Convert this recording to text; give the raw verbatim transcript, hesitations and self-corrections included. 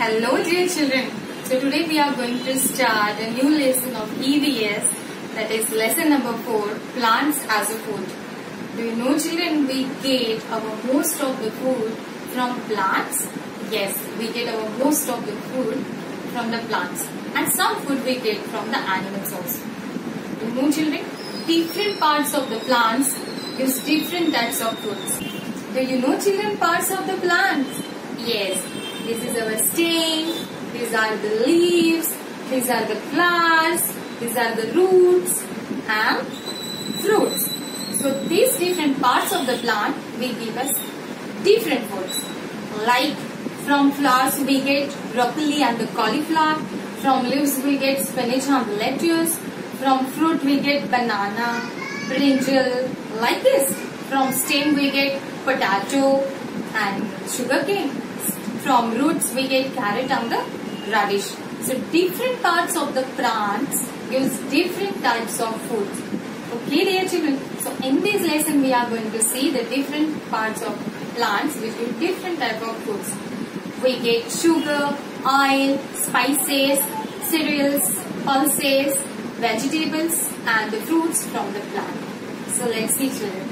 Hello dear children. So today we are going to start a new lesson of E V S, that is lesson number four, plants as a food. Do you know children, we get our most of the food from plants? Yes, we get our most of the food from the plants, and some food we get from the animals also. Do you know children, different parts of the plants gives different types of foods. Do you know children, parts of the plants? Yes. This is our stem, these are the leaves, these are the flowers, these are the roots and fruits. So these different parts of the plant will give us different foods. Like from flowers we get broccoli and the cauliflower, from leaves we get spinach and lettuce, from fruit we get banana, brinjal, like this. From stem we get potato and sugarcane. From roots we get carrot and the radish. So different parts of the plants gives different types of food. Okay dear children. So in this lesson we are going to see the different parts of plants which give different type of foods. We get sugar, oil, spices, cereals, pulses, vegetables and the fruits from the plant. So let's see children.